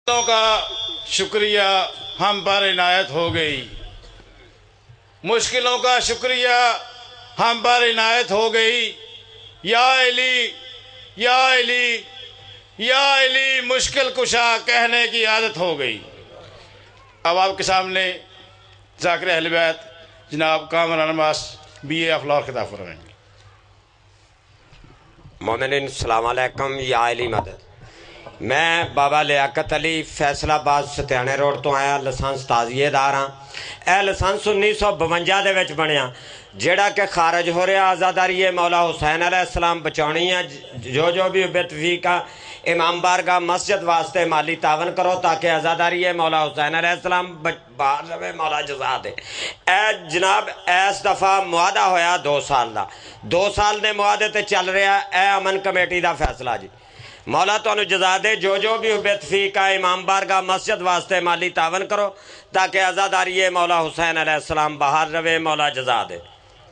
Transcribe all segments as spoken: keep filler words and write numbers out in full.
کا شکریہ ہم پر عنایت ہو گئی، مشکلوں کا شکریہ ہم پر عنایت ہو گئی۔ یا علی یا علی یا علی مشکل کشا کہنے کی عادت ہو گئی۔ اب آپ کے سامنے ذاکر اہل بیت جناب کامران عباس بی اے افلاور خطاب فرمائیں گے۔ مومنین السلام علیکم۔ یا علی مدد۔ میں بابا لیاقت علی فیصلہ آباد ستیانے روڈ تو آیا، لائسنس تازیے دار ہاں۔ اے لائسنس انیس سو بونجا دے وچ بنیا، جیڑا کہ خارج ہو رہا آزاداری مولا حسین علیہ السلام بچاؤنی ہے۔ جو جو بھی بتفیقہ امام بارگاہ مسجد واسطے مالی تعاون کرو تاکہ آزاداری مولا حسین علیہ السلام باہر رہے، مولا جزا دے۔ اے جناب اس دفعہ معاہدہ ہویا دو سال دا، دو سال دے معاہدے تے چل رہا اے امن کمیٹی دا فیصلہ جی۔ مولا تو انہوں جزا دے، جو جو بھی بتفیقہ امام بارگاہ مسجد واسطے مالی تعاون کرو تاکہ آزاداری مولا حسین علیہ السلام باہر رہے، مولا جزا دے۔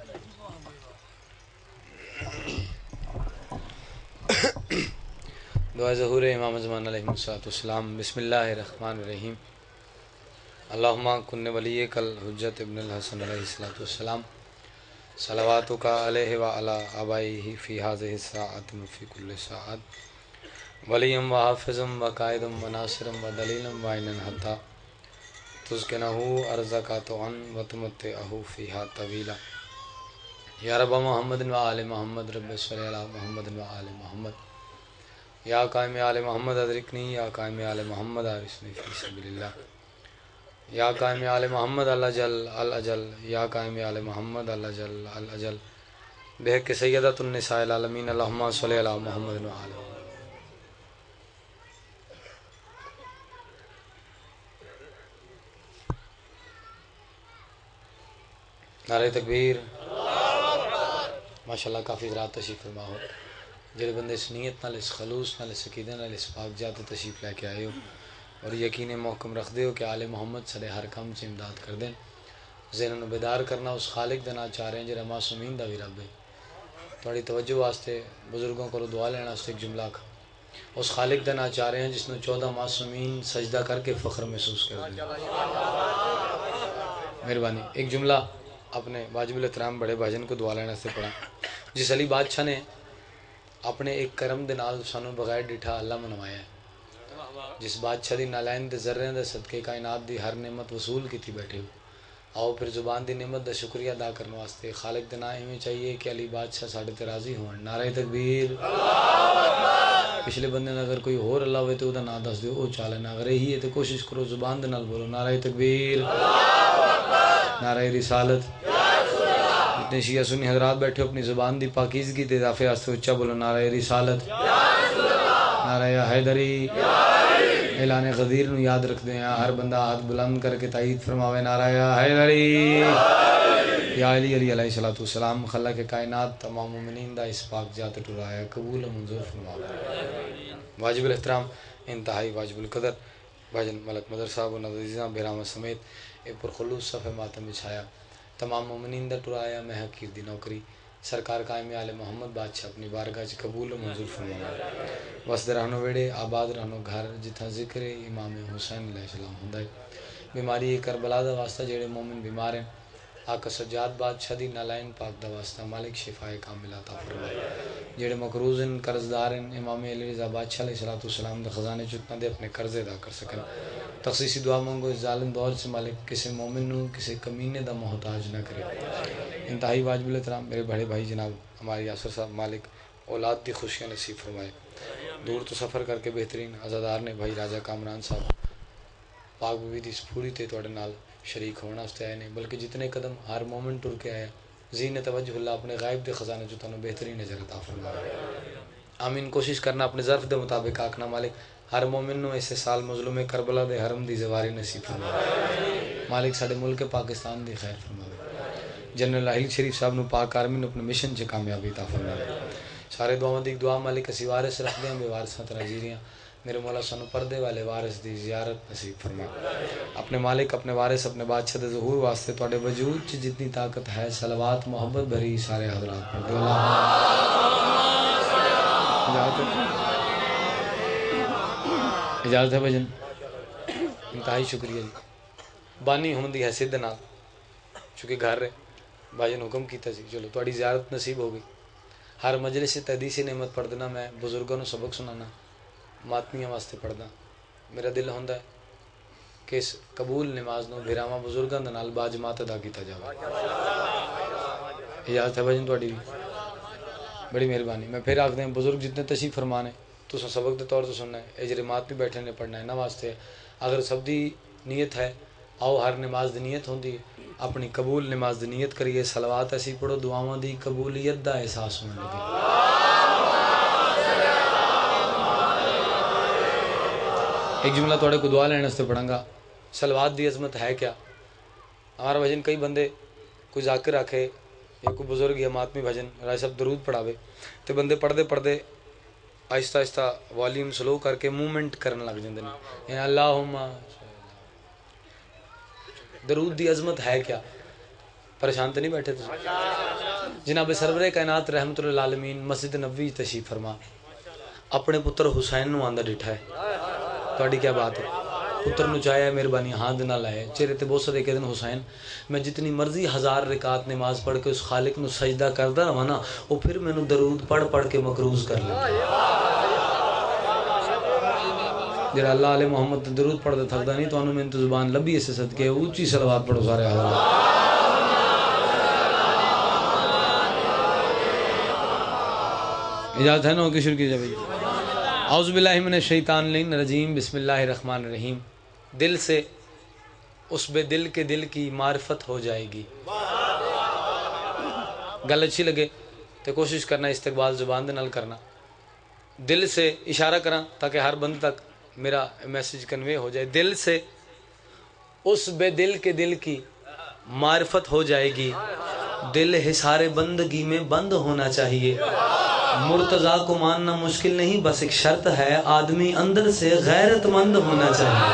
دعا ظہور امام زمان علیہ السلام۔ بسم اللہ الرحمن الرحیم۔ اللہم کن ولیک الحجت ابن الحسن علیہ السلام، صلواتک علیہ وعلا آبائیہ فی حاضر الساعت وفی کل ساعت، ولیم و حافظم و قائدم و ناصرم و دلیلم و عینن حتی تزکنہو ارزکا توعن و تمتعہو فیہا طویلا۔ یا رب محمد و آل محمد، رب صلی اللہ محمد و آل محمد۔ یا قائم آل محمد ادرکنی، یا قائم آل محمد آرسنی فی سبیل اللہ۔ یا قائم آل محمد الاجل الاجل، یا قائم آل محمد الاجل الاجل، بحق سیدۃ النساء العالمین، اللہم صلی اللہ محمد و آل محمد۔ نعرہ تکبیر۔ ماشاءاللہ کافی ذرات تشریف فرما ہو، جڑے بندے اس نیت نال، اس خلوص نال، اس عقیدے نال اس پاک جات تشریف لے کے آئے ہو اور یقین محکم رکھ دے ہو کہ آل محمد سارے ہر کام سے امداد کر دیں۔ ذہن نو بیدار کرنا اس خالق دے نال چاہ رہے ہیں جڑا معصومین دا بھی رب ہے۔ تھوڑی توجہ واسطے بزرگوں کو دعا لینا واسطے ایک جملہ کھا، اس خالق دے نال چاہ رہے ہیں جس نے چودہ معصومین سجدہ کر کے فخر محسوس کر دیا۔ مہربانی ایک جملہ اپنے واجب الاحترام بڑے بھاجن کو دعا لینا سے پڑھا۔ جس علی بادشاہ نے اپنے ایک کرم دے نال سانو بغیر ڈٹھا اللہ منوایا ہے، جس بادشاہ دی نالین دے ذرے دے صدقے کائنات دی ہر نعمت وصول کی تھی بیٹھے ہو، آؤ پھر زبان دی نعمت دا شکریہ ادا کرنے واسطے خالق دے نام میں چاہیے کہ علی بادشاہ ساڑھے تے راضی ہون۔ نعرہ تکبیر۔ پچھلے بندے نے اگر کوئی اور اللہ ہوئے تو دا نام دس دیو او چالے نہ، اگر یہی ہے تو کوشش کرو زبان دے نال بولو نعرہ تکبیر، نعرہ رسالت۔ جتنے شیعہ سنی حضرات بیٹھے اپنی زبان دی پاکیزگی دے اضافے واسطے اچھا بولو نعرہ رسالت، نعرہ حیدری۔ اعلان غدیر نو یاد رکھ دیں، ہر بندہ ہاتھ بلند کر کے تائید فرماوے نعرہ حیدری۔ یا علی علی علیہ السلام خلق کائنات تمام مومنین دا اس پاک جات ٹرایا قبول و منظور فرماوے۔ واجب الاحترام انتہائی واجب القدر بھاجن ملک مدر صاحب و نظیزاں بہرامہ سمیت اے پرخلوص صفحہ ماتم بچھایا تمام مومنین دا ٹرایا میں حقیر دی نوکری سرکار قائم آل محمد بادشاہ اپنی بارگاہ چ قبول و منظور فرمایا۔ وسد رہنو ویڑے آباد رہنو گھر جتھا ذکر امام حسین علیہ السلام ہوندا ہے۔ بیماری کربلا دا واسطہ جڑے مومن بیمار ہیں، آقا سجاد بادشاہ دی نالائن پاک دا واسطہ مالک شفا کاملہ عطا فرمائے۔ جڑے مقروض ہیں، قرض دار ہیں، امام علی رضا بادشاہ علیہ السلام دے خزانے چتنا دے اپنے قرض ادا کر سکن۔ تخصیصی دعا مانگو اس ظالم دور سے مالک کسی مومن نو کسی کمینے دا محتاج نہ کرے۔ انتہائی واجب الاحترام میرے بڑے بھائی جناب ہمارے یاسر صاحب مالک اولاد دی خوشیاں نصیب فرمائے۔ دور تو سفر کر کے بہترین عزادار نے بھائی راجہ کامران صاحب پاک بی بی دی اس پھوڑی تے توڑے نال شریک ہونا اس تے آئے نہیں، بلکہ جتنے قدم ہر مومن ٹر کے آیا ذہن توجہ اللہ اپنے غائب دے خزانے جو تانوں بہترین نظر عطا فرمائے۔ آمین۔ کوشش کرنا اپنے ظرف دے مطابق آکھنا مالک ہر مومن نو اسے سال مظلوم کربلا دے حرم دی زواری نصیب فرمائے۔ مالک ساڑے ملک پاکستان دی خیر فرمائے۔ جنرل اہل شریف صاحب نو پاک آرمین اپنے مشن چ کامیابی عطا فرمائے۔ سارے دعاؤں دی دعا مالک اسی وارث رکھ دیں بے وارثاں تراجیریاں میرے مولا سانو پردے والے وارث دی زیارت نصیب فرما۔ اپنے مالک اپنے وارث اپنے بادشاہ دے ظہور واسطے تواڈے وجود چ جتنی طاقت ہے صلوات محبت بھری سارے حضرات پڑھ دو۔ اجازت ہے اجازت ہے بھجن انتہائی شکریہ جی بانی ہونے کی حیثیت دے نال چونکہ گھر ہے بھائی نے حکم کیتا سی چلو تھوڑی زیارت نصیب ہو گئی ہر مجلس سے تحدیث نعمت پڑھ دینا میں بزرگوں سبق سنانا ماتمیاں واسطے پڑھنا میرا دل ہوندا ہے کہ اس قبول نماز نو بھراواں بزرگاں دے نال باجماعت ادا کیتا جاوے اجازت ہے بھائی تھوڑی بھی بڑی مہربانی میں پھر آکھدا ہوں بزرگ جتنے تشریف فرمانے تساں سبق دے طور تے سننا ہے اے جڑے مات بھی بیٹھے نے پڑھنا ہے انہاں واسطے اگر سب دی نیت ہے آؤ ہر نماز دی نیت ہوندی ہے اپنی قبول نماز دی نیت کریے صلوات ایسی پڑھو دعاواں دی قبولیت دا احساس ہونے لگے ایک جملہ توڑے کو دعا لینے سے پڑھوں گا صلوات دی عظمت ہے کیا ہمارا بھجن کئی بندے کوئی ذاکر رکھے یا کوئی بزرگ یا ماتمی بھجن رائے صاحب درود پڑھاوے تو بندے پڑھتے پڑھتے آہستہ آہستہ والیوم سلو کر کے موومنٹ کرنے لگ جاندے ہیں یعنی اللہم درود دی عظمت ہے کیا پریشان تو نہیں بیٹھے تھے جناب سرور کائنات رحمت للعالمین مسجد نبوی تشریف فرما اپنے پتر حسین نو آندا ڈٹھا ہے تہاڈی کیا بات ہے پتر نو چاہیا مہربانی ہاں دے نال آئے چہرے تے بوسہ دے کے دن حسین میں جتنی مرضی ہزار رکعت نماز پڑھ کے اس خالق نو سجدہ کردا رہواں نا او پھر مینوں درود پڑھ پڑھ کے مقروض کر لے جڑا اللہ علیہ محمد تے درود پڑھدا تھکدا نہیں تانوں میں تو زبان لبھی اس صدقے اونچی صلوات پڑھو سارے حضرات اجازت ہے نا کہ شروع کیجیے بھائی اعوذ باللہ من الشیطان الرجیم بسم اللہ الرحمن الرحیم دل سے اس بے دل کے دل کی معرفت ہو جائے گی گل اچھی لگے تو کوشش کرنا استقبال زبان دے نال کرنا دل سے اشارہ کرنا تاکہ ہر بند تک میرا میسج کنوے ہو جائے دل سے اس بے دل کے دل کی معرفت ہو جائے گی دل حصار بندگی میں بند ہونا چاہیے مرتضیٰ کو ماننا مشکل نہیں بس ایک شرط ہے آدمی اندر سے غیرت مند ہونا چاہیے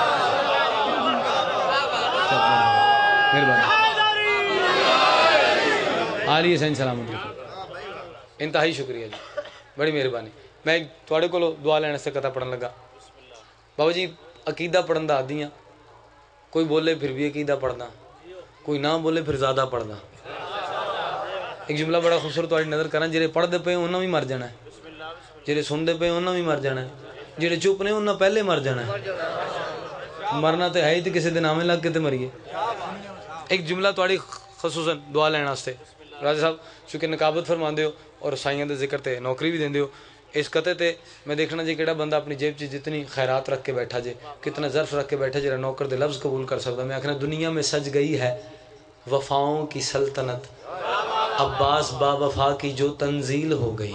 عالی حسین سلامت انتہائی شکریہ جی بڑی مہربانی میں تھوڑے کو دعا لینے سے کتا پڑھن لگا بابا جی عقیدہ پڑھن دا آدھی ہیں کوئی بولے پھر بھی عقیدہ پڑھنا کوئی نہ بولے پھر زیادہ پڑھنا ایک جملہ بڑا خوبصورت تھوڑی نظر کرنا جڑے پڑھتے پے انہاں بھی مر جانا ہے جڑے سنتے پے انہاں بھی مر جانا ہے جڑے چپ نے انہاں پہلے مر جانا ہے مرنا تو ہے ہی تو کسی دن آمیں لگ کے تو مریے ایک جملہ تھوڑی خصوصاً دعا لینا واسطے راجہ صاحب چونکہ نقابت فرماندے ہو اور سائیاں دے ذکر تے نوکری بھی دیندے ہو اس قطعے تے میں دیکھنا جی کیڑا بندہ اپنی جیب چ جتنی خیرات رکھ کے بیٹھا جے کتنا ظرف رکھ کے بیٹھا جڑا نوکر دے لفظ قبول کر سکتا میں آخنا دنیا میں سج گئی ہے وفاؤں کی سلطنت عباس با وفا کی جو تنزیل ہو گئی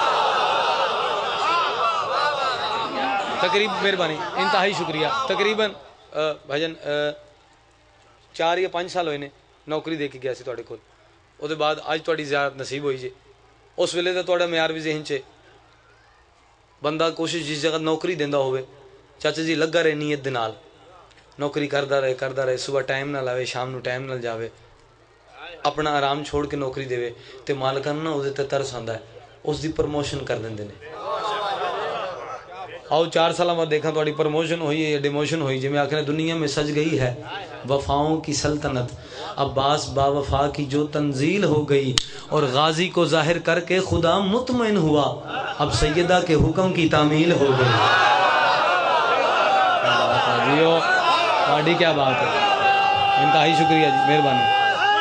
تقریب مہربانی انتہائی شکریہ تقریباً بھجن چار یا پانچ سال ہوئے نے نوکری دے کے گیا سی تواڈے کول او دے بعد اج تواڈی زیارت نصیب ہوئی جے اس ویلے تے تواڈا معیار بھی ذہن چ بندہ کوشش جس جگہ نوکری دیندا ہوئے چاچا جی لگا رہے نیت دے نال نوکری کردا رہے کردا رہے صبح ٹائم نال آوے شام نو ٹائم نال جاوے اپنا آرام چھوڑ کے نوکری دے تے مالکاں نا او دے تے ترس آندا ہے اس دی پروموشن کر دیندے نے آؤ چار سالہ بعد دیکھا تھوڑی پروموشن ہوئی ہے یا ڈیموشن ہوئی جی میں آخر دنیا میں سج گئی ہے وفاؤں کی سلطنت عباس با وفا کی جو تنزیل ہو گئی اور غازی کو ظاہر کر کے خدا مطمئن ہوا اب سیدہ کے حکم کی تعمیل ہو گئی جیو باڈی کیا بات ہے انتہائی شکریہ جی مہربانی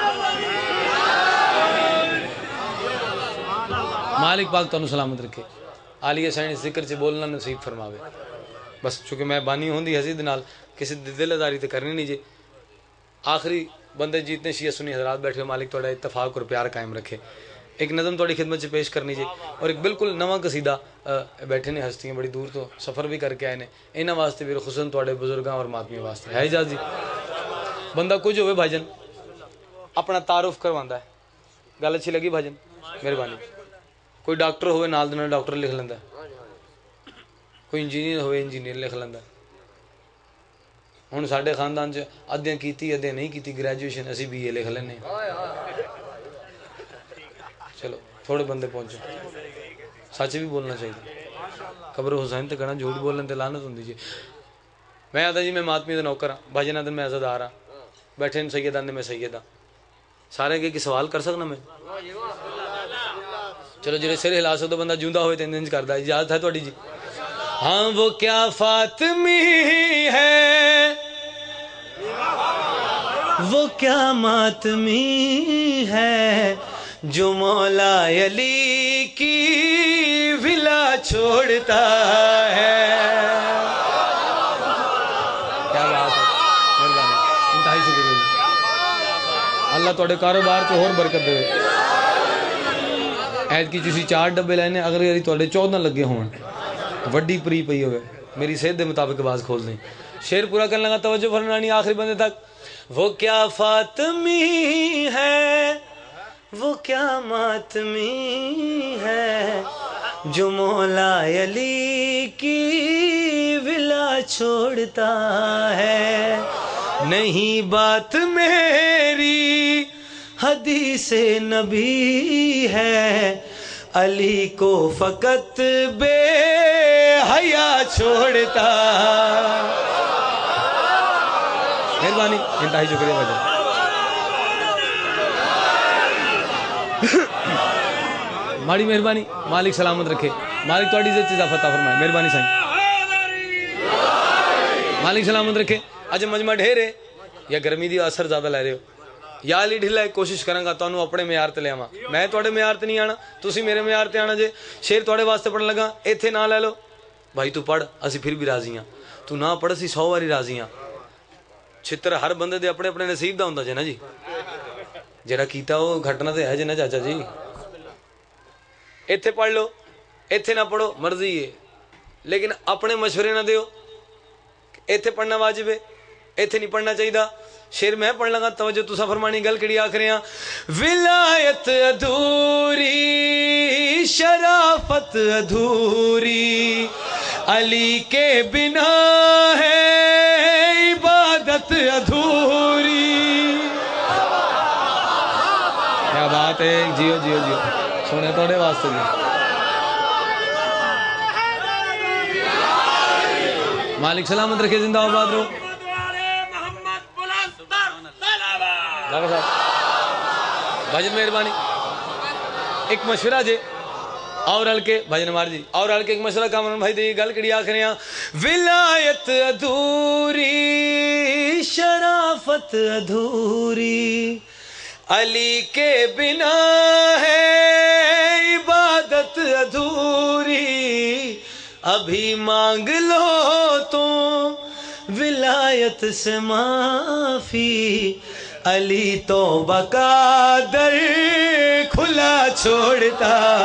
مالک پاک تانوں سلامت رکھے عالی حسین ذکر سے بولنا نصیب فرماوے بس چونکہ میں بانی ہوندی حسید نال کسی دل اداری تے کرنی نہیں جی آخری بندے جتنے شیعہ سنی حضرات بیٹھے مالک تھوڑا اتفاق اور پیار قائم رکھے ایک نظم تھوڑی خدمت سے پیش کرنی جی اور ایک بالکل نواں قصیدہ بیٹھے نے ہستیاں بڑی دور تو سفر بھی کر کے آئے نے انہاں واسطے بھی خصوصاً تھوڑے بزرگاں اور ماتمیاں واسطے ہے اجازت جی بندہ کچھ ہوئے بھائی جن اپنا تعارف کرواندا ہے گل اچھی لگی بھائی جن مہربانی کوئی ڈاکٹر ہوئے نال دے ڈاکٹر لکھ لیندا کوئی انجینئر ہوئے انجینئر لکھ لیندا ہن ساڈے خاندان چ ادھیاں کیتی ادھیاں نہیں کیتی گریجویشن اسی بی اے لکھ لینے چلو تھوڑے بندے پہنچے سچ بھی بولنا چاہیے قبر حسین تے کہنا جھوٹ بولن تے لعنت ہوندی جی میں آتا جی میں ماتمی دا نوکر ہاں، بھاجن آدن میں عزادار ہاں، بیٹھے سید آدھے میں سید ہاں، سارے کے سوال کر سکنا میں؟ چلو جی سر ہلا سکتا بندہ جوندا ہوئے تین دن کرتا ہے، اجازت ہے تھوڑی جی؟ ہاں وہ کیا فاطمی ہے، وہ کیا ماتمی ہے، جو مولا علی کی ولا چھوڑتا ہے۔ کیا بات ہے، مہربانی، انتہائی شکریہ جی، اللہ تھوڑے کاروبار کو اور برکت دے۔ ایت کی تسی چار ڈبے لینے، اگر یاری تھوڑے چودہ لگے ہوں وڈی پری پئی ہوئے، میری صحت دے مطابق آواز کھول دیں۔ شعر پورا کرنے لگا، توجہ فرمانی آخری بندے تک۔ وہ کیا فاطمی ہے، وہ کیا ماتمی ہے، جو مولا علی کی ولا چھوڑتا ہے۔ نہیں بات میری حدیث نبی ہے، علی کو فقط بے حیا چھوڑتا۔ مہربانی، انتہائی شکریہ بھائی، ماڑی مہربانی، مالک سلامت رکھے، مالک تھوڑی عزت اضافہ عطا فرمائے، مہربانی سائیں، مالک سلامت رکھے۔ اج مجمع ڈھیر ہے یا گرمی دی اثر زیادہ لے رہے ہو یا علی ڈھلا ہے، کوشش کروں گا تانوں اپنے معیار تے لے آواں، میں تواڈے معیار تے نہیں آنا، تسی میرے معیار تے آنا جے۔ شعر تواڈے واسطے پڑھن لگا، ایتھے نہ لے لو بھائی، تو پڑھ اسی پھر بھی راضی ہاں، تو نہ پڑھ اسی سو واری راضی ہاں۔ چھتر ہر بندے دے اپنے اپنے نصیب دا ہوندا جے نا جی، جڑا کیتا وہ گھٹنا تے ہے جے نا چاچا جی۔ ایتھے پڑھ لو، ایتھے نہ پڑھو مرضی ہے، لیکن اپنے مشورے نہ دیو، ایتھے پڑھنا واجب ہے، ایتھے نہیں پڑھنا چاہیے۔ شعر میں پڑھ لگا، توجہ تسا فرمانی، گل کڑی آکھ رہے ہیں۔ ولایت ادھوری، شرافت ادھوری، علی کے بنا ہے عبادت ادھوری۔ کیا بات ہے، جیو جیو جیو، سونے توڑے واسطے جی، مالک سلامت رکھے، زندہ آباد رہو۔ بھاجن مہربانی، ایک مشورہ جے اور ہلکے بھاجن مار جی، اور ہلکے ایک مشورہ کامران بھائی دے گل کڑی آخری ہیں۔ ولایت ادھوری، شرافت ادھوری، علی کے بنا ہے عبادت ادھوری، ابھی مانگ لو تو ولایت سے معافی، علی توبہ کا در کھلا چھوڑتا۔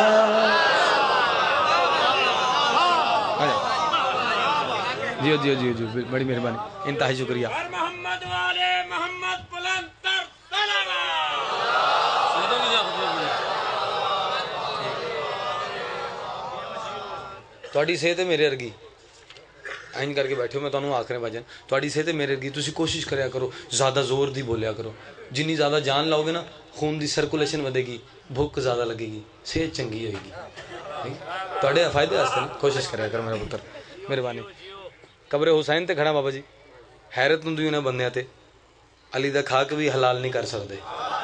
جیو جیو جیو جیو، بڑی مہربانی، انتہائی شکریہ۔ محمد والے محمد بلند تر تھوڑی صحت ہے میرے ارگی، این کر کے بیٹھے ہو، میں تانوں آکھ رہا بھجن تھوڑی صحت ہے میرے ارگی، تسی کوشش کریا کرو، زیادہ زور دی بولیا کرو، جنی زیادہ جان لاؤ گے نا خون دی سرکولیشن ودے گی، بھوک زیادہ لگے گی، صحت چنگی ہوئے گی، تھوڑے فائدے واسطے کوشش کریا کرو میرا پتر، مہربانی۔ قبر حسین تے کھڑا بابا جی، حیرت ہوندی انہاں بندیاں تے، علی دا کھا کے بھی حلال نہیں کر سکدے۔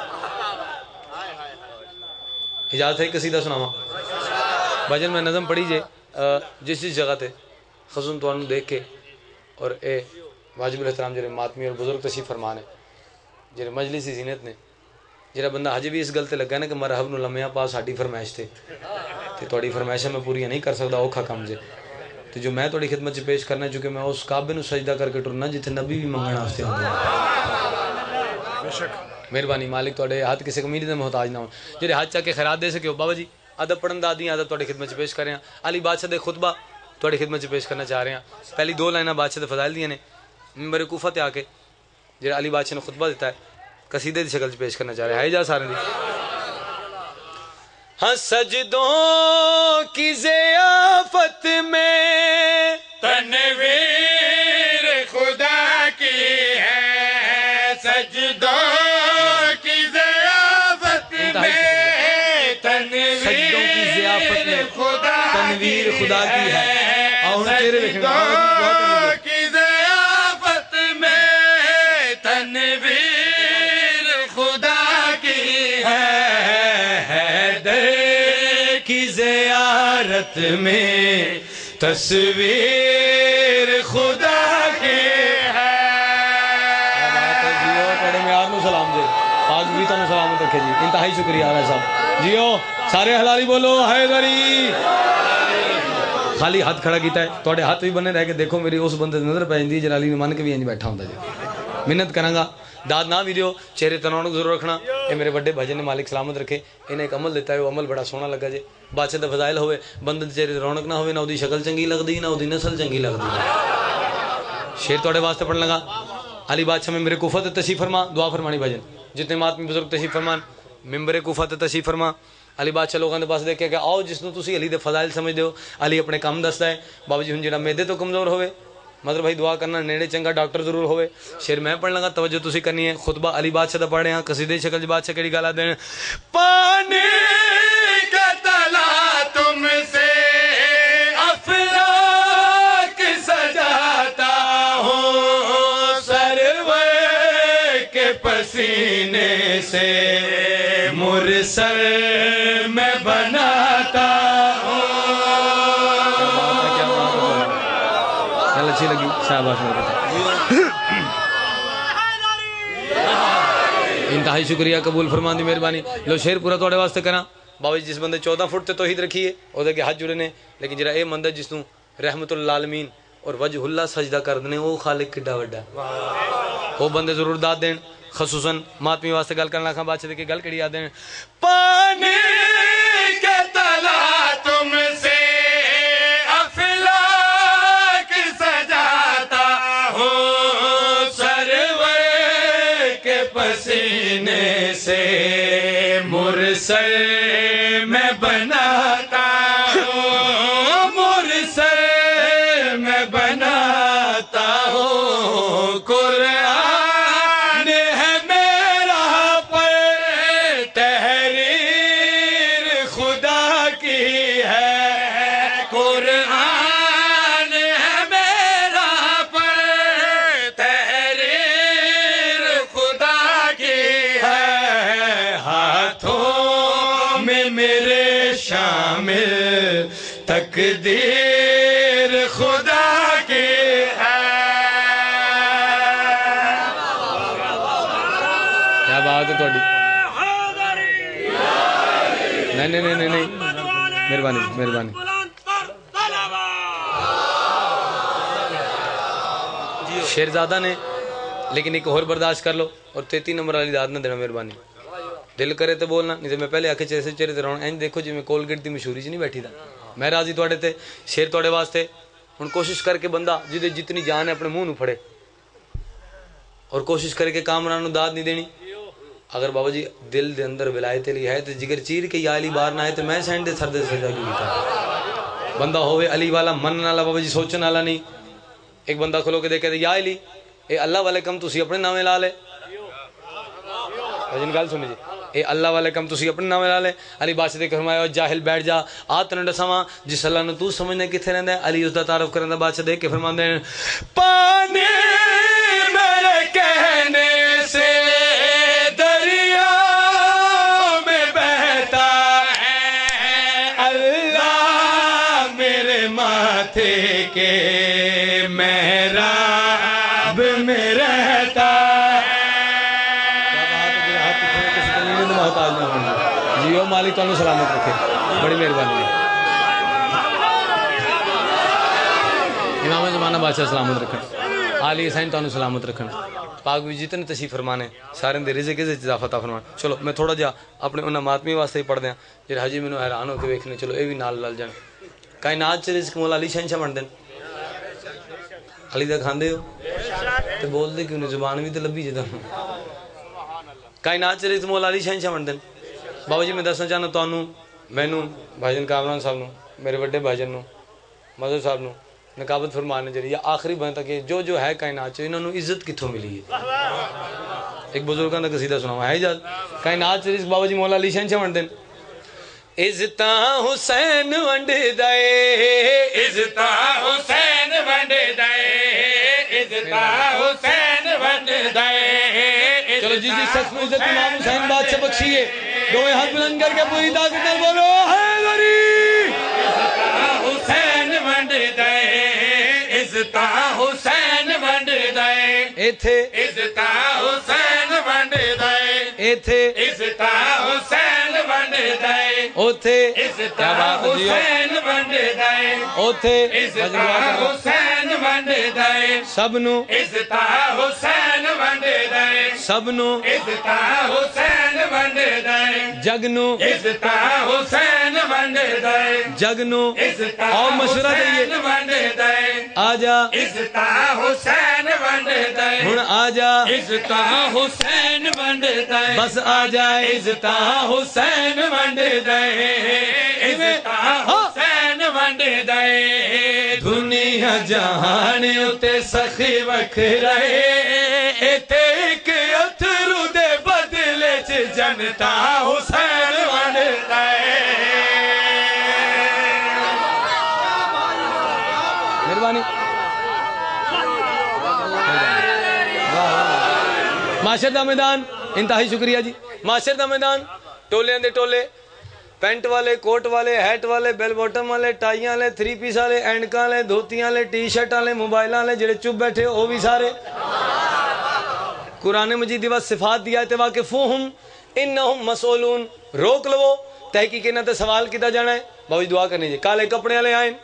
اجازت ہے قصیدہ سناواں؟ بھجن میں نظم پڑھی جے، جس جس جگہ تے خزن توانوں دیکھ کے، اور اے واجب الاحترام جڑے ماتمی اور بزرگ تشریف فرمان ہے، جڑے مجلسی زینت نے، جڑا بندہ حج بھی اس گل تے لگا نا کہ مرحب نو لمحیاں پا ساڈی فرمائش تے تے تہاڈی فرمائشاں میں پوری نہیں کر سکدا، اوکھا کم جے، تے جو میں تہاڈی خدمت چ پیش کرنا چونکہ میں اس کعبے نو سجدہ کر کے ٹرنا جتھے نبی بھی منگن واسطے آندے ہیں۔ مہربانی مالک تہاڈے ہاتھ کسی کمینے دے محتاج نہ ہون، جڑے ہاتھ چا کے خیرات دے سکے بابا جی ادب پڑھن دا دی ادب تہاڈی خدمت چ پیش کر رہے ہیں۔ علی بادشاہ دے خطبہ تہاڈی خدمت چ پیش کرنا چاہ رہے ہیں۔ پہلی دو لائناں بادشاہ دے فضائل دیاں نے، منبر کوفہ تے آ کے جڑا علی بادشاہ نے خطبہ دیتا ہے قصیدے دی شکل چ پیش کرنا چاہ رہے ہیں۔ ہے جا سارے دی۔ ہاں سجدوں کی ضیافت میں تنویر خدا کی ہے، سجدوں کی ضیافت میں سجدوں کی ضیافت میں تنویر خدا کی ہے۔ سجدوں کی ضیافت زیارت میں تصویر خدا کی ہے. جیو بڑے معیار نو سلام دے پاک بھی تانوں سلامت رکھے جی. انتہائی شکریہ راجا صاحب. جیو سارے حلالی بولو حیدری. خالی ہاتھ کھڑا کیتا ہے تواڈے ہاتھ بھی بنے رہ کے دیکھو میری اس بندے نظر پہ جاندی جلالی نے من کے بھی انج بیٹھا ہوندا جی. محنت کراں گا داد نہ بھی دیو چہرے تے رونق ضرور رکھنا. اے میرے بڑے بھجن نے مالک سلامت رکھے. انہیں ایک عمل دیتا ہے وہ عمل بڑا سونا لگا جی. بادشاہ دا فضائل ہوئے بندے دے چہرے تے رونق نہ ہوئے نہ اودی شکل چنگی لگدی نہ اودی نسل چنگی لگدی. شعر تواڈے واسطے پڑھن لگا. علی بادشاہ میں میرے کوفہ تے تشریف فرما دعا فرمانی بھجن جتنے ماتمی بزرگ تشریف فرمان ممبر کوفہ تے تشریف فرما. علی بادشاہ لوگوں کے پاس دیکھے کہ آؤ جس نو تسی علی دے فضائل سمجھ دیو علی اپنے کام دسدا ہے. بابا جی ہن جڑا میدے تو کمزور ہوئے مطلب بھائی دعا کرنا نیڑے چنگا ڈاکٹر ضرور ہوئے. شعر میں پڑھن لگا توجہ تسی کرنی ہے. خطبہ علی بادشاہ دا پڑھ رہے ہیں قصیدے شکل جی بادشاہ کیڑی گل آدے پانی کا تلا تم سے افلاک سجاتا ہوں سرور کے پسینے سے مرسل میں بناتا ہوں. اچھی لگی شاباش میرے. انتہائی شکریہ قبول فرمان دی مہربانی. لو شعر پورا تواڈے واسطے کراں. بابا جی جس بندے چودہ فٹ تے توحید رکھی ہے او دے کے ہاتھ جڑے نے لیکن جڑا اے مندہ جس نوں رحمت للعالمین اور وجہ اللہ سجدہ کر دنے او خالق کڈا وڈا او بندے ضرور داد دین. خصوصاً ماتمی واسطے گل کرنا کھاں بادشاہ دے کے گل کڑی یاد دین پانی کے تلا تم سے افلاک سجاتا ہوں سرور کے پسینے سے مرسل میں بناتا ہوں مرسل میں بناتا ہوں. قرآن ہے میرا پر تحریر خدا کی ہے. قرآن ہے میرا پر تحریر خدا کی ہے. ہاتھوں میں میرے شامل تقدیر خدا کی ہے. کیا بات ہے تواڈی. نہیں نہیں نہیں نہیں مہربانی مہربانی. شیرزادہ نے لیکن ایک اور برداشت کر لو اور تیتی نمبر والی داد نہ دینا مہربانی. دل کرے تو بولنا نہیں تو میں پہلے آکھے چہرے سے چہرے تے رہنا. این دیکھو جی میں کولگیٹ دی مشہوری چ نہیں بیٹھی دا. میں راضی تواڈے تے شعر تواڈے واسطے. ہن کوشش کر کے بندہ جدے جتنی جان ہے اپنے منہ نو پھڑے اور کوشش کرے کہ کامران نو داد نہیں دینی. اگر بابا جی دل دے اندر ولایت علی ہے تو جگر چیر کے یا علی بار نہ آئے تو میں سینڈ دے سر دے سجا کیوں کیتا. بندہ ہوئے علی والا منن والا بابا جی سوچن والا نہیں. ایک بندہ کھلو کے دیکھے یا علی اے اللہ والے کم تسی اپنے نامے لا لے. جن گل سنی جی اے اللہ والے کم تسی اپنے نامے لا لے. علی بادشاہ نے فرمایا جاہل بیٹھ جا آ تن دساواں جس اللہ نو تو سمجھنے کتھے رہندا ہے. علی اس دا تعارف کرن دا بادشاہ دیکھ کے فرماندے ہیں پانی میرے کہنے سے دریا میں بہتا ہے اللہ میرے ماتھے کے محراب میں رہتا ہے. جیو مالک تانوں سلامت رکھے. بڑی مہربانی. امام زمانہ بادشاہ سلامت رکھن. عالی حسین تانوں سلامت رکھن. پاک بھی جتنے تشریف فرمانے سارے دے رزق عزت اضافہ عطا فرمان. چلو میں تھوڑا جا اپنے انہاں ماتمی واسطے ہی پڑھ دیاں جڑے حجی مینوں حیران ہو کے ویکھنے. چلو اے بھی نال لل جان. کائنات چ رزق مولا علی شہنشاہ بن دین. علی دا کھاندے ہو تے بول دے کیوں نہیں زبان بھی تے لبھی جدا. کائنات چ رزق مولا علی شہنشاہ بن دین. بابا جی میں دسنا چاہنا تانوں مینوں بھائی کامران صاحب نو میرے بڑے بھائی نو مظہر صاحب نو نقابت فرمانے جڑی آخری بن تک جو جو ہے کائنات چ انہاں نو عزت کتھوں ملی ہے. ایک بزرگاں دا قصیدہ سناواں ہے اجازت. کائنات چ رزق بابا جی مولا علی شہنشاہ بن دین. عزتاں حسین ونڈ دے عزتاں حسین ونڈ دے عزتاں حسین ونڈ دے. چلو جی جی سچ میں عزت امام حسین بادشاہ بخشیے. دو ہاتھ بلند کر کے پوری طاقت سے بولو حیدری. इज्जतां हुसैन वंडदा है इथे इज्जतां हुसैन वंडदा है इथे इज्जतां हुसैन वंडदा है ओथे इज्जतां हुसैन वंडदा है ओथे इज्जतां हुसैन वंडदा है सब नू इज्जतां हुसैन वंडदा है सब नू इज्जतां हुसैन वंडदा है जग नू इज्जतां हुसैन वंडदा है जग नू इज्जतां आओ मशवरा हुसैन दईए वंडदा है आजा इज्जतां हुसैन वंडदा है हुण आजा इज्जतां हुसैन वंडदा है बस आजा इज्जतां हुसैन वंडदा है इज्जतां हुसैन वंडदा है दुनिया जहान उते सखी वखरा है इथे एक अथरू दे बदले च जनता हुसैन वंडदा है मेहरबानी माशर दा मैदान इंतहाई शुक्रिया जी माशर दा मैदान टोलियां दे टोले पेंट वाले कोट वाले हैट वाले बेल बॉटम वाले टाइयां वाले थ्री पीस वाले एंडकां वाले धोतियां वाले टी शर्ट वाले मोबाइल वाले जेड़े चुप बैठे वो भी सारे कुरान मजीद दी सिफात दिया ते वाकिफुहुम इन्नहुम मसऊलून रोक लो तहकीक इन्हां ते सवाल किया जाना है बाबू दुआ करनी जी काले कपड़े वाले आए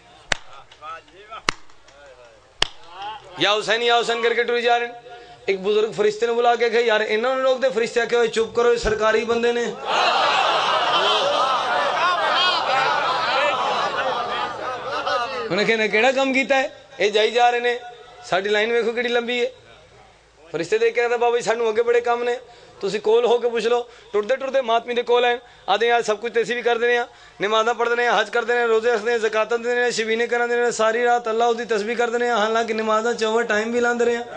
या हुसैन या हुसैन करके टुरी जा रहे हैं एक बुजुर्ग फरिश्ते ने बुला के कहा यार इन्होंने लोग दे फरिश्ते आके होए चुप करो सरकारी बंदे ने उन्हें कहना केड़ा काम कीता है ये जाई जा रहे ने साडी लाइन वेखो केड़ी लंबी है फरिश्ते देख के कहता बाबा जी सानू अगे बड़े काम ने तुसी कोल हो के पूछ लो टुरदे टुरदे मातमी दे कोल आए आदे यार सब कुछ ऐसी भी कर देने नमाज़ां पढ़ देने हज कर देने रोजे रखते हैं ज़कातां देने हैं शबीने करा देने सारी रात अल्लाह दी तस्बीह कर देने हालांकि नमाज़ां चौबीस टाइम भी लांदे रहे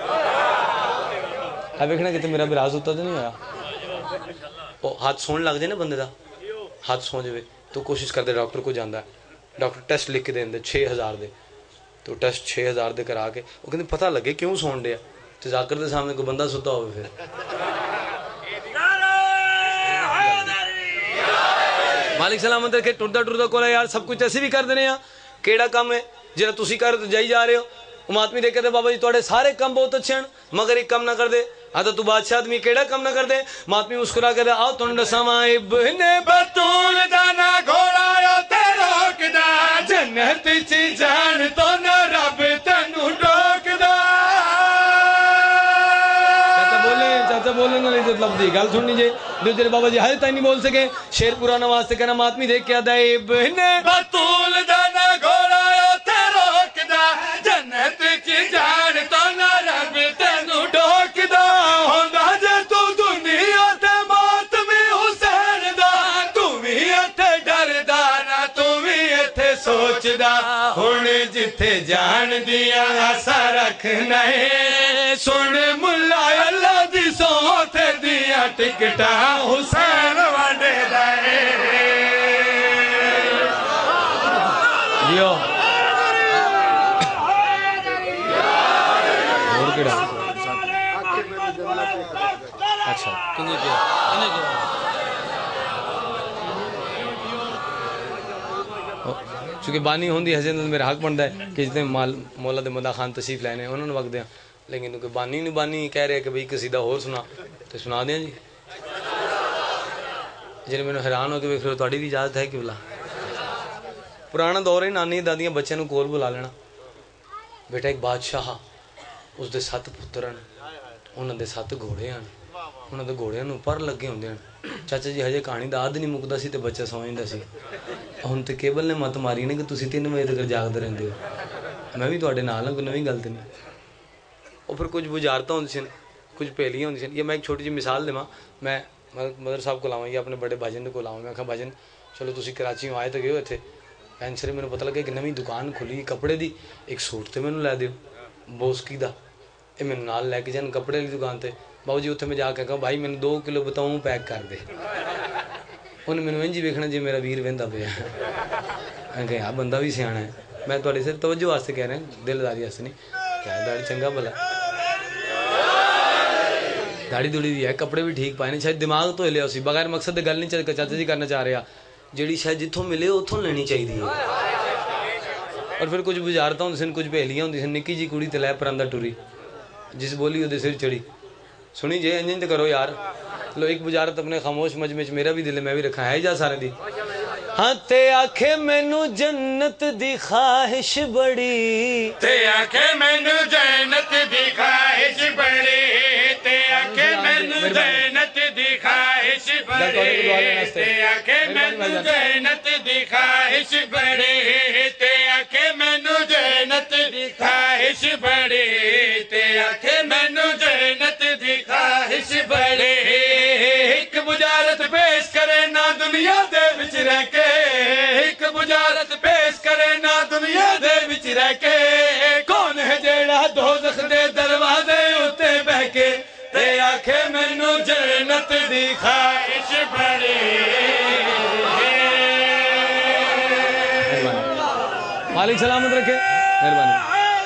आ वेखना किते मेरा विराज उत्ता तो नहीं होया ओ हाथ सोन लग जाए ना बंदे दा हाथ सो जाए तो कोशिश करते डॉक्टर को जांदा डॉक्टर टेस्ट लिख के देंदे छे हज़ार दे तो टेस्ट छे हज़ार दे करा के वो कहंदे पता लगे क्यों सोन दिया तो जाकर दे सामने कोई बंदा सुता हो फिर मालिक सलामत रखे टुरदा टुरदा कोला यार सब कुछ ऐसे भी कर देने केड़ा काम है जिहड़ा तुसी कर जाई जा रहे हो उमातमी देखे थे बाबा जी तुहाडे सारे काम बहुत अच्छे हैं मगर एक काम ना कर दे आदा तू बादशाह आदमी केड़ा काम ना कर दे मातमी मुस्कुरा के आओ तुहानू दसावां इब्ने बतूल दा ना घोड़ा ते रोकदा जन्नत च जान तो ना रब तैनू टोकदा चाचा बोले चाचा बोले ना इज्जत लफ्जी गल सुननी जे जो तेरे बाबा जी हाल तक नहीं बोल सके शेर पुराना वास्ते कहना मातमी देख के आदा इब्ने बतूल दा ना घोड़ा ते रोकदा जन्नत च जान तो ना रब तैनू टोकदा होंदा जे तू दुनिया ते मातमी हुसैन दा तू भी इत्थे डरदा ना तू भी इत्थे सोचदा हुण जिथे जान दिया आसा रखना है सुन मुल्ला अल्लाह दी सौत दिया टिकटा हुसैन वंडदा है जियो और केड़ा अच्छा किने किया किने किया चूंकि बानी होंदी हज़रत मेरा हक बनता है कि जितने माल मौला दे मदा खान तशरीफ लैने उन्होंने वक्त दें लेकिन क्योंकि बानी नहीं बानी कह रहे कि भाई कसीदा होर सुना तो सुना दें जी जिन्हें मैंने हैरान हो के वेख रहे हो तुहाडी भी इजाजत है कि बोला पुराना दौर है नानी दादियां बच्चों को कोल बुला लेना बेटा एक बादशाह उसके सत्त पुत्र हैं उन्होंने सत्त घोड़े हैं उन्होंने घोड़िया पर लगे होंगे हैं चाचा जी हजे कहानी का अध नहीं मुकता सी तो बच्चा समझता सी हुण तो केबल ने मत मारी ने कि तुसीं तीन बजे तक जागते रहंदे हो मैं भी तुहाडे नाल हां कोई नवीं गल ते नहीं और फिर कुछ बुझारतां होंदियां सन कुछ पहेलियां होंदियां सन। ये मैं एक छोटी जी मिसाल देवां मैं मदर साहब को लावां या अपने बड़े भाजन को लावां मैं आखां भाजन चलो तुसीं कराची आए तो गए हो इत्थे पैंसरे मैनूं पता लगे कि नवीं दुकान खुली कपड़े की एक सूट तो मैनूं लै दिओ बोस्की का ये मैनूं नाल लैके जान कपड़े वाली दुकान ते बाबू जी उत्थे मैं जाके कहा भाई मैंने दो किलो बताऊँ पैक कर दे उन्हें मैंने इंज वेखना जी मेरा वीर वहिंदा पिया मैं कहा यार बंदा भी सियाना है मैं तुहाडे सिर तवज्जो वास्ते कह रहा दिलदारी वास्ते नहीं क्या दाड़ी चंगा भला दाड़ी दुड़ी भी है कपड़े भी ठीक पाए ने शायद दिमाग तो हिलिया उसी बगैर मकसद की गल नहीं चाचा जी करना चाह रहा जिहड़ी शायद जिथों मिले उथों लेनी चाहिए اور پھر کچھ بجارتا ہوں سن کچھ پہلیاں ہوں سن نکی جی کڑی تے لے پراندہ ٹوری جس بولی وہ سر چڑی سنی جے انجن تے کرو یار لو ایک بجارت اپنے خاموش مجمع چ میرا بھی دل ہے میں بھی رکھا ہے جا سارے دی ہاں تے آکھے مینو جنت دی خواہش بڑی تے آکھے مینو جنت دی خواہش بڑی تے آکھے مینو جنت دی خواہش بڑی تے آکھے مینو جنت دی خواہش بڑی تے آکھے مینو جنت دی خواہش بڑی تے آکھے مینو جنت دی خواہش بڑی ایک بجارت پیش کرے نہ دنیا دے وچ رہ کے ایک بجارت پیش کرے نہ دنیا دے وچ رہ کے کون ہے جیڑا دوزخ دے دروازے اتے بہ کے تے آکھے مینو جنت دی خواہش بڑی مالک سلامت رکھے مہربانی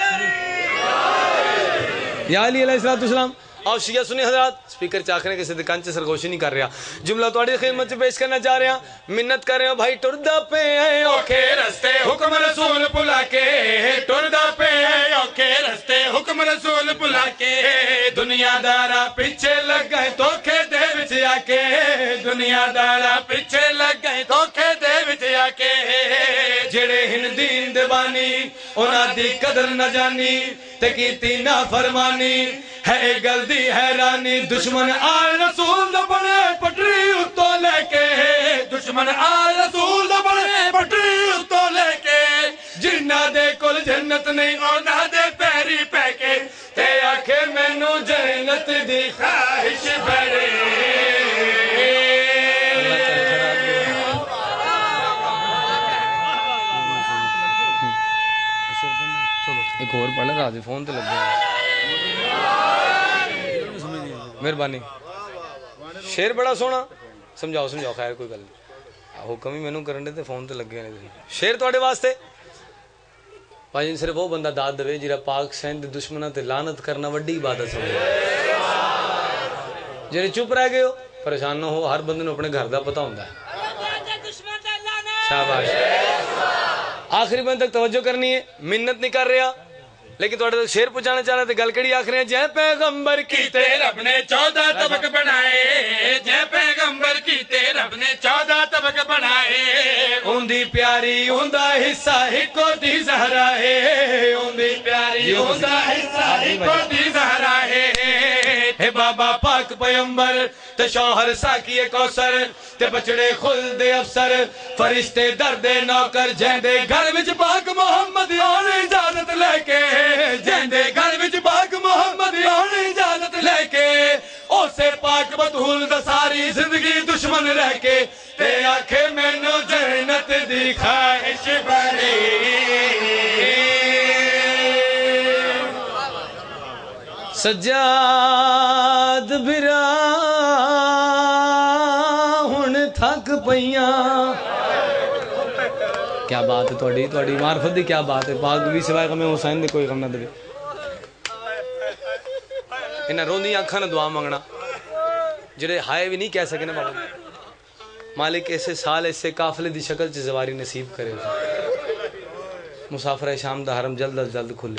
یا علی علیہ السلام اور شیعہ سنی حضرات سپیکر چاکھنے کے صدقان چ سرگوشی نہیں کر رہا جملہ تواڈی خدمت چ پیش کرنا چاہ رہا منت کر رہے ہو بھائی ٹردا پے ہیں اوکھے رستے حکم رسول بلا کے ٹردا پے ہیں اوکھے رستے حکم رسول بلا کے دنیا دارا پیچھے لگ گئے دھوکے دے وچ آ کے دنیا دارا پیچھے لگ گئے دھوکے دے وچ آ کے جڑے ہن دین دے بانی انہاں دی قدر نہ جانی تے کیتی نا فرمانی ہے گل دی حیرانی دشمن آل رسول دا بنے پٹری اتو لے کے دشمن آل رسول دا بنے پٹری اتو لے کے جنہ دے کل جنت نہیں اونا دے پیری پہ کے تے آکھے مینو جنت دی خواہش بڑے ایک اور پڑھ لے راضی فون تے لگ گیا مہربانی شیر بڑا سونا سمجھاؤ سمجھاؤ خیر کوئی گل نہیں حکم ہی مینوں کرن دے تے فون تے لگے نے شیر تواڈے واسطے بھائی جن صرف وہ بندہ داد دے جڑا پاک سین دے دشمناں تے لعنت کرنا وڈی عبادت سمجھے جڑے چپ رہ گئے ہو پریشان نہ ہو ہر بندے نوں اپنے گھر دا پتہ ہوندا ہے شاباش آخری بند تک توجہ کرنی ہے منت نہیں کر رہا لیکن تھوڑے تک شیر پہنچانا چاہ رہے تھے گل کیڑی آخری ہیں جے پیغمبر کیتے رب نے چودہ طبق بنائے جے پیغمبر کیتے رب نے چودہ طبق بنائے اوندی پیاری اوندا حصہ ہکو دی زہرا ہے اوندی پیاری اوندا حصہ ہکو دی زہرا ہے اے بابا پاک پیغمبر تے شوہر ساکی کوثر تے بچڑے خلد افسر فرشتے درد نوکر جیندے گھر وچ پاک محمد آن اجازت لے کے جیندے گھر وچ پاک محمد آن اجازت لے کے اسے پاک بطول دا ساری زندگی دشمن رہ کے تے آکھے مینوں جنت دی خواہش بڑی سجاد برا ہن تھک پئیاں کیا بات ہے تھوڑی تھوڑی معرفت دی کیا بات ہے پاک بھی سوائے غم حسین دے کوئی غم نہ دے انہاں روندی اکھاں نال دعا منگنا جڑے ہائے بھی نہیں کہہ سکے نا بابا مالک ایسے سال ایسے قافلے دی شکل چ زواری نصیب کرے مسافر شام دا حرم جلد از جلد کھلے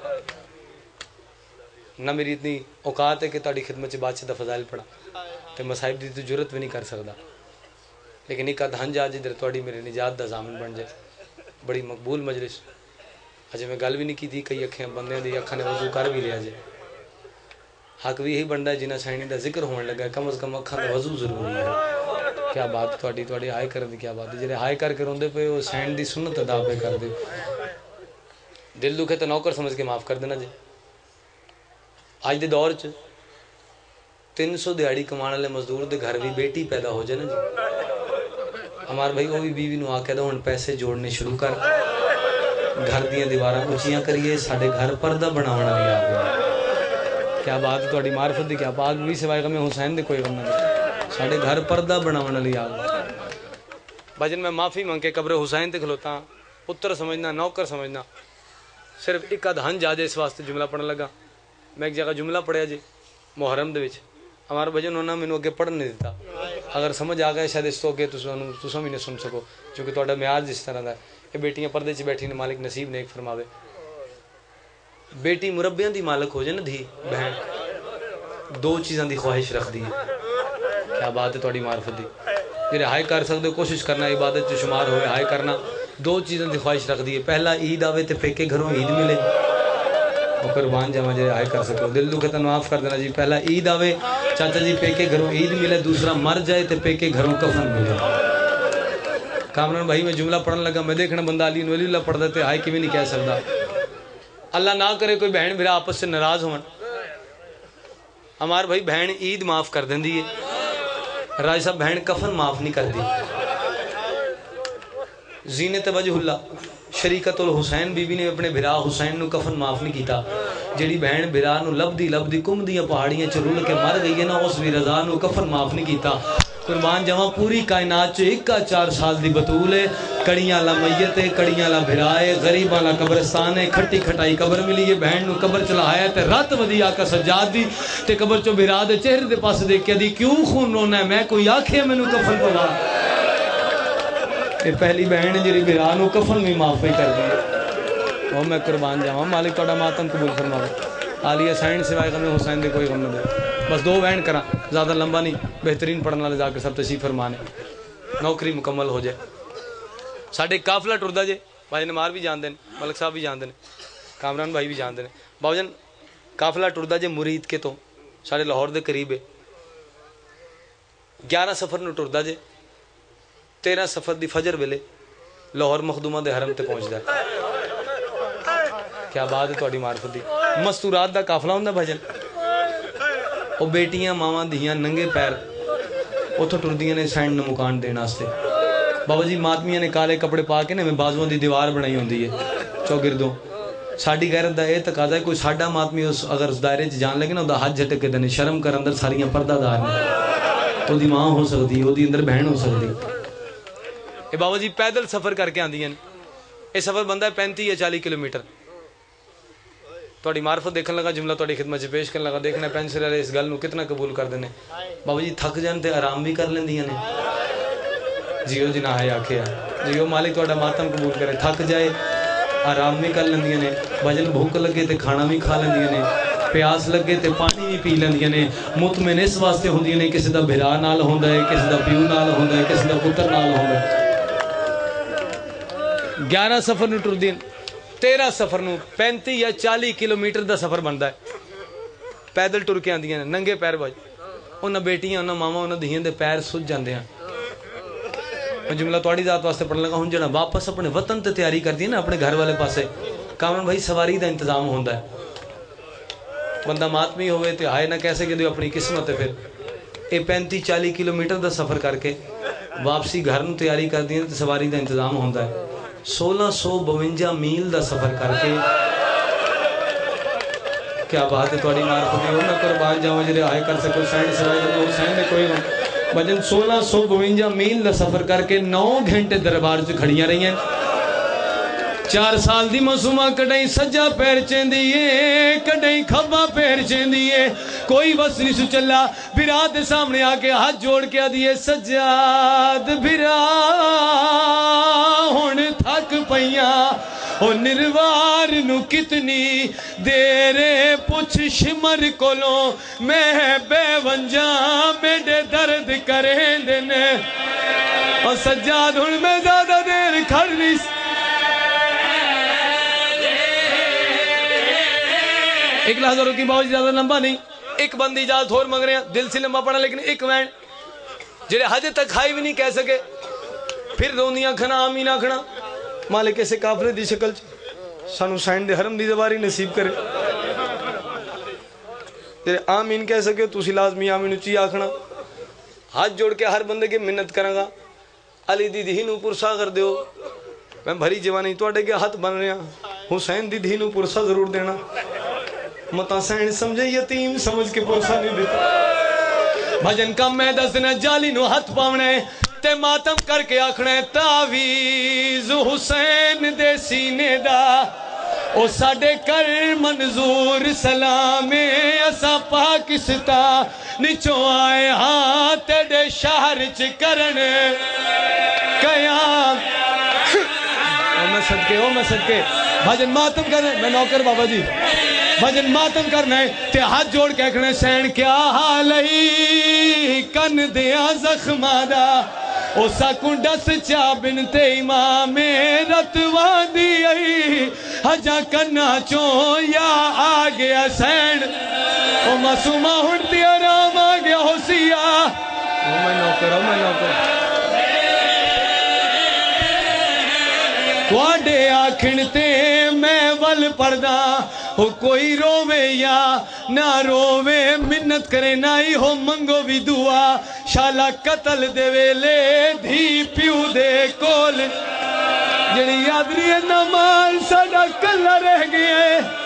نہ میری اتنی اوقات ہے کہ تاڑی خدمت چ بادشاہ دا فضائل پڑھا تے مصائب دی تو جرت بھی نہیں کر سکدا لیکن ایک ادھن جا جدھر تھوڑی میرے نجات دا ضامن بن جائے بڑی مقبول مجلس اجے میں گل بھی نہیں کی تھی کئی اکھیں بندے دی اکھاں نے وضو کر بھی لیا جائے حق بھی یہی بنتا ہے جنہ سائنی دا ذکر ہونے لگا ہے کم از کم اکھاں دا وضو ضروری ہے کیا بات تھوڑی تھوڑی ہائے کر دی کیا بات ہے جڑے ہائے کر کے روندے پے وہ سائن دی سنت ادا پہ کر دے دل دکھے تو نوکر سمجھ کے معاف کر دینا جی آج دے دور چ تین سو دیہڑی کمان والے مزدور دے گھر بھی بیٹی پیدا ہو جائے نا جی ہمارے بھائی وہ بھی بیوی نو آ کے دو ہن پیسے جوڑنے شروع کر گھر دیاں دیواراں اونچیاں کریے ساڈے گھر پردہ بناونا بھی آ گیا کیا بات ہے تہاڈی معرفت دی کیا پاک بھی سوائے غم حسین دے کوئی غم نہ ساڈے گھر پردہ بناونا بھی آ گیا بھجن میں معافی مانگ کے قبر حسین تے کھلوتا پتر سمجھنا نوکر سمجھنا صرف ایک ادھن جا جے اس واسطے جملہ پڑھن لگا میں ایک جگہ جملہ پڑھیا جی محرم دے وچ ہمارا بھجن انہوں نے مینوں اگے پڑھن نہیں دیتا اگر سمجھ آ گیا شاید اس تو اگے تساں بھی نہیں سن سکو کیونکہ تہاڈا معیار جس طرح دا ہے یہ بیٹیاں پردے چ بیٹھی نے مالک نصیب نیک فرماوے بیٹی مربیاں دی مالک ہو جائے نا دھی بہن دو چیزاں دی خواہش رکھ دی کیا بات ہے تھوڑی معرفت دی جی ہائے کر سکتے ہو کوشش کرنا عبادت چ شمار ہوئے ہائے کرنا دو چیزاں دی خواہش رکھ دی پہلا عید آوے تے پیکے گھروں عید ملے اور قربان جاواں جی ہائے کر سکو دل دکھے تو معاف کر دینا جی پہلا عید آوے چاچا جی پیکے گھروں عید ملے دوسرا مر جائے تے پیکے گھروں کفن ملے کامران بھائی میں جملہ پڑھنے لگا میں دیکھنا بندہ علی ولی اللہ پڑھ دیتے ہائے کی بھی نہیں کہہ سکتا اللہ نہ کرے کوئی بہن میرا آپس سے ناراض ہون ہمار بھائی بہن عید معاف کر دیں دی راج صاحب بہن کفن معاف نہیں کر دی زینت وجہ اللہ شریکت الحسین بی بی نے اپنے بھرا حسین نو کفن معاف نہیں کیتا جیڑی بہن بھرا نو لب دی لب دی کم دیاں پہاڑیاں چرول کے مر گئی ہے نا اس بھی رضا نو کفن معاف نہیں کیتا قربان جاواں پوری کائنات چ اکا چار سال دی بطول ہے کڑیاں لا میت ہے کڑیاں لا بھرائے غریباں لا قبرستان ہے کھٹی کھٹائی قبر ملی ہے بہن نو قبر چلایا تے رات ودی آقا سجاد دی تے قبر چوں بھرا دے چہرے دے پاس دیکھ کے دی کیوں خون رونا ہے میں کوئی آکھے مینوں کفن پوا یہ پہلی بہن جی بھرا نو کفن بھی معاف ہی کر دی وہ میں قربان جاواں مالک تہاڈا ماتم قبول فرماوے عالیہ حسین سوائے غم حسین دے کوئی غم نہ دے بس دو بہن کرا زیادہ لمبا نہیں بہترین پڑھنے والے جا کے سب تشریف فرمانے نوکری مکمل ہو جائے ساڈے قافلہ ٹردا جے بھائی نمار بھی جان دے ملک صاحب بھی جان دے کامران بھائی بھی جان دے بابا جان قافلہ ٹردا جے مرید کے تو ساڈے لاہور دے قریب ہے گیارہ سفر نو ٹردا جے تیرہ سفر دی فجر ویلے لاہور مخدومہ دے حرم تے پہنچ جائے کیا بات ہے تہاڈی معرفت دی مستورات دا قافلہ ہوندا بھجن او بیٹیاں ماواں دھیاں ننگے پیر اتھوں ٹردیاں نے سینڈ نو مکان دین واسطے بابا جی ماتمیاں نے کالے کپڑے پا کے نے میں بازوؤں دی دیوار بنائی ہوندی ہے چوگردوں ساڈی غیرت دا اے تقاضا ہے کوئی ساڈا ماتمی اگر اس دائرے چ جان لگے نا دا ہاتھ جھٹک کے دنے شرم کر اندر ساریاں پردہ دار نے او دی ماں ہو سکدی او دی اندر بہن ہو سکدی اے بابا جی پیدل سفر کر کے آندیاں اے سفر بندہ ہے پینتی یا چالی کلومیٹر تھوڑی معرفت دیکھنے لگا جملہ تھوڑی خدمت سے پیش کرنے لگا دیکھنا پینسل والے اس گل نو کتنا قبول کر دینے بابا جی تھک جان تے آرام بھی کر لیندیاں نے جیو جی نہ ہے آکھیا جیو مالک تھوڑا ماتم قبول کرے تھک جائے آرام بھی کر لیندیاں نے بھجن بھوک لگے تے کھانا بھی کھا لیندیاں نے پیاس لگے تے پانی بھی پی لیندیاں نے مطمئن اس واسطے ہوندیاں نے کسی دا بھرا نال ہوندا ہے کسی دا پیو نال ہوندا ہے کسی دا پتر نال ہوندا ہے گیارہ سفر نو ٹردین تیرہ سفر نو پینتی یا چالی کلومیٹر دا سفر بندا ہے پیدل ٹر کے آندیاں نے ننگے پیر بھائی انہاں بیٹیاں انہاں ماواں انہاں دھیاں دے پیر سج جاندے ہیں میں جملہ تواڈی ذات واسطے پڑھن لگا ہن جڑا واپس اپنے وطن تے تیاری کردی نا اپنے گھر والے پاسے کامران بھائی سواری دا انتظام ہوندا ہے بندہ ماتمی ہوئے تے ہائے نہ کیسے کہ اپنی قسمت ہے پھر اے پینتی چالی کلومیٹر دا سفر کر کے واپسی گھر نو تیاری کردی تے سواری دا انتظام ہوندا ہے سولہ سو بونجا میل دا سفر کر کے کیا بات ہے تھوڑی معرفت ہے میں قربان جاواں جڑے آئے کر سکو سینڈ سرائے دا حسین دے کوئی بجن سولہ سو بونجا میل دا سفر کر کے نو گھنٹے دربار چ کھڑیاں رہی ہیں چار سال دی معصومہ کڈیں سجا پیر چیندیے کڈیں کھبا پیر چیندیے کوئی بس نہیں سو چلا بھرا دے سامنے آ کے ہاتھ جوڑ کے آدیے سجاد بھرا ہن تھک پیاں او نروار نو کتنی دیرے پوچھ شمر کولوں میں بے ونجاں میڈے درد کریں دن اور سجاد ہن میں زیادہ دیر کھڑ نہیں ایک لحظہ روکی باؤ جی زیادہ لمبا نہیں ایک بندی اجازت اور مانگ رہے ہیں دل سے لمبا پڑا لیکن ایک وین جڑے حج تک کھائی بھی نہیں کہہ سکے پھر روندیاں کھنا آمین آکھنا مالک ایسے کافرے دی شکل سانو سائن دے حرم دی زباری نصیب کرے جڑے آمین کہہ سکے تو اسی لازمی آمین اچھی آکھنا ہاتھ جوڑ کے ہر بندے کے منت کریں گا علی دی دہینو پرسا کر دیو میں بھری جوانی تو اڈے کے ہاتھ بن رہے ہیں حسین دی دہینو پرسا ضرور دینا متا سین سمجھے یتیم سمجھ کے پرسا نہیں دیتا بھجن کا میں دس نے جالی نو ہاتھ پاونے تے ماتم کر کے آکھنے تعویز حسین دے سینے دا او ساڑے کر منظور سلامے اسا پاکستا نچو آئے ہاں تیڑے شہر چکرن قیام میں صدقے ہو میں صدقے بھجن ماتم کرنا ہے میں نوکر بابا جی بھجن ماتم کرنا ہے تے ہاتھ جوڑ کے کہنا سین کیا حال ہی کن دیا زخمہ دا او ساکونڈا سچا بنتے امام رتوان دی آئی حجا کنا چون یا آگیا سین او معصومہ ہنٹی آرام آگیا ہو سیا او میں نوکر او میں نوکر کوڑے آکھنتے میں ول پردہ ہو کوئی رووے یا نہ رووے منت کرے نائی ہو منگو بھی دعا شالا قتل دے ویلے دھی پیو دے کول جنی یادری نمال ساڑا کلہ رہ گئے